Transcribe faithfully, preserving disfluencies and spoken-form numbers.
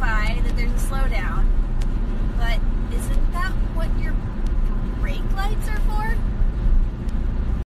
signify that there's a slowdown. But isn't that what your brake lights are for?